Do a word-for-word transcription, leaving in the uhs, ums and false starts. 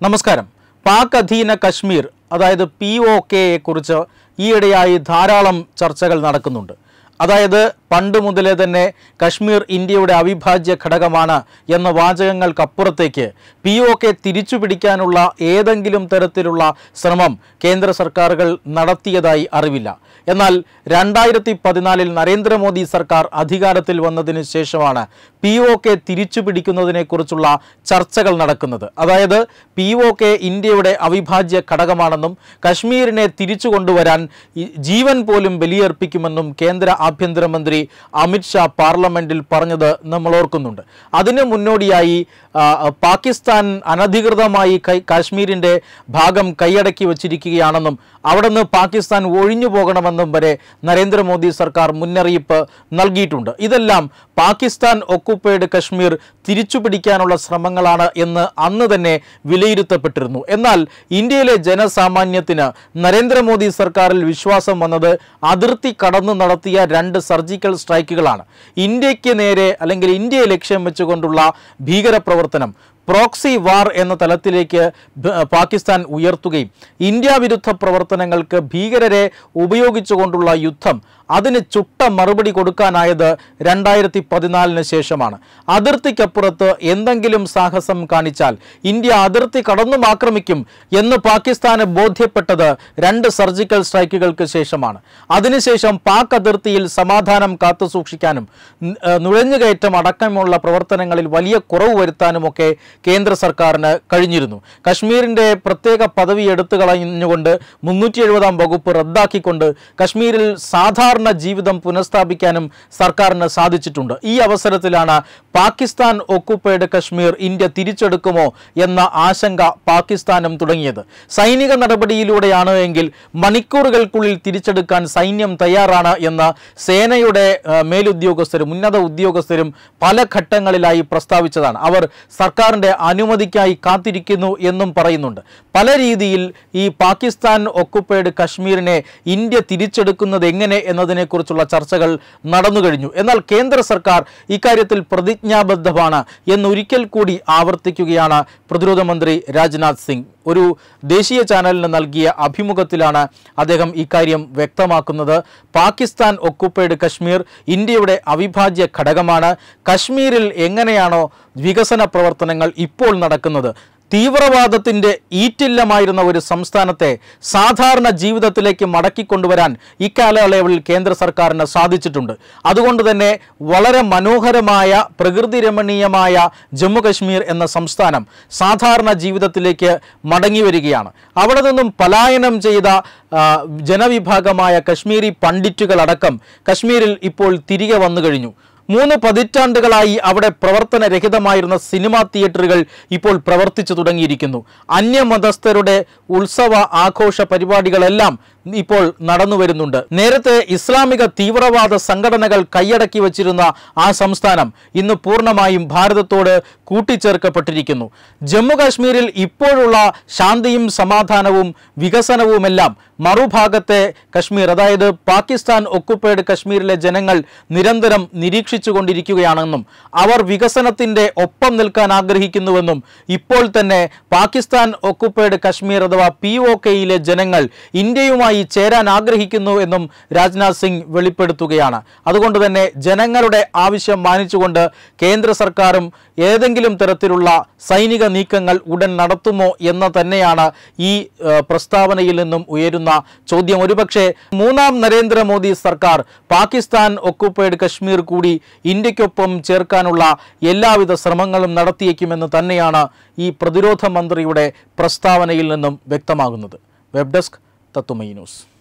നമസ്കാരം. പാക് അധീന കശ്മീർ അതായത് പി ഒ കെയെ കുറിച്ച് ഈയിടെയായി ധാരാളം ചർച്ചകൾ നടക്കുന്നുണ്ട്. അതായത് പണ്ട് മുതലേ തന്നെ കശ്മീർ ഇന്ത്യയുടെ അവിഭാജ്യ ഘടകമാണ് എന്ന വാചകങ്ങൾക്കപ്പുറത്തേക്ക് പി ഒ കെ തിരിച്ചു പിടിക്കാനുള്ള ഏതെങ്കിലും തരത്തിലുള്ള ശ്രമം കേന്ദ്ര സർക്കാരുകൾ നടത്തിയതായി അറിവില്ല. എന്നാൽ രണ്ടായിരത്തി പതിനാലിൽ നരേന്ദ്രമോദി സർക്കാർ അധികാരത്തിൽ വന്നതിന് ശേഷമാണ് പി ഒ കെ തിരിച്ചു പിടിക്കുന്നതിനെക്കുറിച്ചുള്ള ചർച്ചകൾ നടക്കുന്നത്. അതായത് പി ഒ കെ ഇന്ത്യയുടെ അവിഭാജ്യ ഘടകമാണെന്നും കശ്മീരിനെ തിരിച്ചു കൊണ്ടുവരാൻ ജീവൻ പോലും ബലിയർപ്പിക്കുമെന്നും കേന്ദ്ര ആഭ്യന്തരമന്ത്രി അമിത്ഷാ പാർലമെന്റിൽ പറഞ്ഞത് നമ്മൾ ഓർക്കുന്നുണ്ട്. അതിന് മുന്നോടിയായി പാകിസ്ഥാൻ അനധികൃതമായി കാശ്മീരിൻ്റെ ഭാഗം കൈയടക്കി വച്ചിരിക്കുകയാണെന്നും അവിടെ നിന്ന് പാകിസ്ഥാൻ ഒഴിഞ്ഞു പോകണമെന്നും വരെ നരേന്ദ്രമോദി സർക്കാർ മുന്നറിയിപ്പ് നൽകിയിട്ടുണ്ട്. ഇതെല്ലാം പാകിസ്ഥാൻ ഒക്കുപ്പൈഡ് കശ്മീർ തിരിച്ചു പിടിക്കാനുള്ള ശ്രമങ്ങളാണ് എന്ന് അന്ന് തന്നെ വിലയിരുത്തപ്പെട്ടിരുന്നു. എന്നാൽ ഇന്ത്യയിലെ ജനസാമാന്യത്തിന് നരേന്ദ്രമോദി സർക്കാരിൽ വിശ്വാസം വന്നത് അതിർത്തി കടന്നു നടത്തിയ രണ്ട് സർജിക്കൽ സ്ട്രൈക്കുകളാണ്. ഇന്ത്യക്ക് നേരെ അല്ലെങ്കിൽ ഇന്ത്യയെ ലക്ഷ്യം വെച്ചുകൊണ്ടുള്ള ഭീകരപ്രവർത്തനം പ്രോക്സി വാർ എന്ന തലത്തിലേക്ക് പാകിസ്ഥാൻ ഉയർത്തുകയും ഇന്ത്യ വിരുദ്ധ പ്രവർത്തനങ്ങൾക്ക് ഭീകരരെ ഉപയോഗിച്ചുകൊണ്ടുള്ള യുദ്ധം അതിന് ചുട്ട മറുപടി കൊടുക്കാനായത് രണ്ടായിരത്തി പതിനാലിന് ശേഷമാണ്. അതിർത്തിക്കപ്പുറത്ത് എന്തെങ്കിലും സാഹസം കാണിച്ചാൽ ഇന്ത്യ അതിർത്തി കടന്നും ആക്രമിക്കും എന്ന് പാകിസ്ഥാന് ബോധ്യപ്പെട്ടത് രണ്ട് സർജിക്കൽ സ്ട്രൈക്കുകൾക്ക് ശേഷമാണ്. അതിനുശേഷം പാക് അതിർത്തിയിൽ സമാധാനം കാത്തുസൂക്ഷിക്കാനും നുഴഞ്ഞുകയറ്റം അടക്കമുള്ള പ്രവർത്തനങ്ങളിൽ വലിയ കുറവ് വരുത്താനുമൊക്കെ കേന്ദ്ര സർക്കാരിന് കഴിഞ്ഞിരുന്നു. കശ്മീരിൻ്റെ പ്രത്യേക പദവി എടുത്തു കളഞ്ഞുകൊണ്ട് മുന്നൂറ്റി എഴുപതാം വകുപ്പ് റദ്ദാക്കിക്കൊണ്ട് കശ്മീരിൽ സാധാരണ ജീവിതം പുനഃസ്ഥാപിക്കാനും സർക്കാരിന് സാധിച്ചിട്ടുണ്ട്. ഈ അവസരത്തിലാണ് പാകിസ്ഥാൻ ഒക്കുപ്പൈഡ് കശ്മീർ ഇന്ത്യ തിരിച്ചെടുക്കുമോ എന്ന ആശങ്ക പാകിസ്ഥാനും തുടങ്ങിയത്. സൈനിക നടപടിയിലൂടെയാണ് എങ്കിൽ മണിക്കൂറുകൾക്കുള്ളിൽ തിരിച്ചെടുക്കാൻ സൈന്യം തയ്യാറാണ് എന്ന് സേനയുടെ മേലുദ്യോഗസ്ഥരും ഉന്നത ഉദ്യോഗസ്ഥരും പല ഘട്ടങ്ങളിലായി പ്രസ്താവിച്ചതാണ്. അവർ സർക്കാരിൻ്റെ അനുമതിക്കായി കാത്തിരിക്കുന്നു എന്നും പറയുന്നുണ്ട്. പല രീതിയിൽ ഈ പാകിസ്ഥാൻ ഒക്കുപ്പൈഡ് കശ്മീരിനെ ഇന്ത്യ തിരിച്ചെടുക്കുന്നത് എങ്ങനെ എന്നതിനെക്കുറിച്ചുള്ള ചർച്ചകൾ നടന്നു കഴിഞ്ഞു. എന്നാൽ കേന്ദ്ര സർക്കാർ ഇക്കാര്യത്തിൽ പ്രതിജ്ഞാബദ്ധമാണ് എന്നൊരിക്കൽ കൂടി ആവർത്തിക്കുകയാണ് പ്രതിരോധ മന്ത്രി രാജ്നാഥ് സിംഗ്. ഒരു ദേശീയ ചാനലിന് നൽകിയ അഭിമുഖത്തിലാണ് അദ്ദേഹം ഇക്കാര്യം വ്യക്തമാക്കുന്നത്. പാകിസ്ഥാൻ ഒക്കുപ്പൈഡ് കശ്മീർ ഇന്ത്യയുടെ അവിഭാജ്യ ഘടകമാണ്. കശ്മീരിൽ എങ്ങനെയാണോ വികസന പ്രവർത്തനങ്ങൾ ഇപ്പോൾ നടക്കുന്നത്, തീവ്രവാദത്തിൻ്റെ ഈറ്റില്ലമായിരുന്ന ഒരു സംസ്ഥാനത്തെ സാധാരണ ജീവിതത്തിലേക്ക് മടക്കിക്കൊണ്ടുവരാൻ ഇക്കാലയളവിൽ കേന്ദ്ര സർക്കാരിന് സാധിച്ചിട്ടുണ്ട്. അതുകൊണ്ട് തന്നെ വളരെ മനോഹരമായ പ്രകൃതി രമണീയമായ ജമ്മു കശ്മീർ എന്ന സംസ്ഥാനം സാധാരണ ജീവിതത്തിലേക്ക് മടങ്ങി വരികയാണ്. അവിടെ നിന്നും പലായനം ചെയ്ത ജനവിഭാഗമായ കശ്മീരി പണ്ഡിറ്റുകളടക്കം കശ്മീരിൽ ഇപ്പോൾ തിരികെ വന്നു കഴിഞ്ഞു. മൂന്ന് പതിറ്റാണ്ടുകളായി അവിടെ പ്രവർത്തനരഹിതമായിരുന്ന സിനിമാ തിയേറ്ററുകൾ ഇപ്പോൾ പ്രവർത്തിച്ചു തുടങ്ങിയിരിക്കുന്നു. അന്യമതസ്ഥരുടെ ഉത്സവ ആഘോഷ പരിപാടികളെല്ലാം ഇപ്പോൾ നടന്നു വരുന്നുണ്ട്. നേരത്തെ ഇസ്ലാമിക തീവ്രവാദ സംഘടനകൾ കൈയടക്കി വച്ചിരുന്ന ആ സംസ്ഥാനം ഇന്ന് പൂർണ്ണമായും ഭാരതത്തോട് കൂട്ടിച്ചേർക്കപ്പെട്ടിരിക്കുന്നു. ജമ്മു കാശ്മീരിൽ ഇപ്പോഴുള്ള ശാന്തിയും സമാധാനവും വികസനവുമെല്ലാം മറുഭാഗത്തെ കശ്മീർ അതായത് പാകിസ്ഥാൻ ഒക്കുപ്പൈഡ് കശ്മീരിലെ ജനങ്ങൾ നിരന്തരം നിരീക്ഷിച്ചു കൊണ്ടിരിക്കുകയാണെന്നും അവർ വികസനത്തിൻ്റെ ഒപ്പം നിൽക്കാൻ ആഗ്രഹിക്കുന്നുവെന്നും ഇപ്പോൾ തന്നെ പാകിസ്ഥാൻ ഒക്കുപ്പൈഡ് കശ്മീർ അഥവാ പി ഒ കെയിലെ ജനങ്ങൾ ഇന്ത്യയുമായി ചേരാൻ ആഗ്രഹിക്കുന്നു എന്നും രാജ്നാഥ് സിംഗ് വെളിപ്പെടുത്തുകയാണ്. അതുകൊണ്ട് തന്നെ ജനങ്ങളുടെ ആവശ്യം മാനിച്ചുകൊണ്ട് കേന്ദ്ര സർക്കാരും ഏതെങ്കിലും തരത്തിലുള്ള സൈനിക നീക്കങ്ങൾ ഉടൻ നടത്തുമോ എന്ന് തന്നെയാണ് ഈ പ്രസ്താവനയിൽ നിന്നും ഉയരുന്ന ചോദ്യം. ഒരുപക്ഷെ മൂന്നാം നരേന്ദ്രമോദി സർക്കാർ പാകിസ്ഥാൻ ഒക്കുപ്പൈഡ് കശ്മീർ കൂടി ഇന്ത്യക്കൊപ്പം ചേർക്കാനുള്ള എല്ലാവിധ ശ്രമങ്ങളും നടത്തിയേക്കുമെന്ന് തന്നെയാണ് ഈ പ്രതിരോധ മന്ത്രിയുടെ പ്രസ്താവനയിൽ നിന്നും വ്യക്തമാകുന്നത്. Web desk Tatwamayi news.